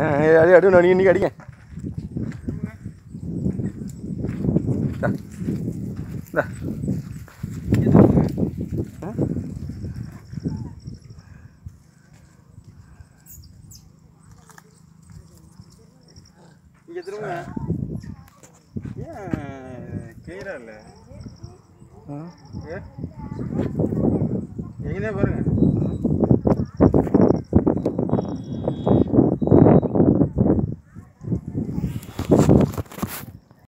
அடி அடி நீங்கள் இன்றைக்கி அடிங்க. இந்தா இங்கே திரும்ப ஏன் கிளியராக இல்லை எங்கேயே பாருங்கள்.